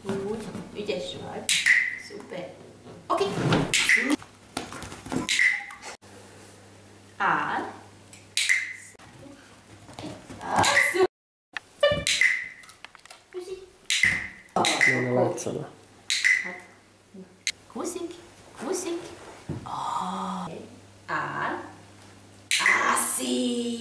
Úgy, ügyes vagy. Szuper. Oké. Áll. Nem látszana. Húszik, húszik. Áll. Ászik.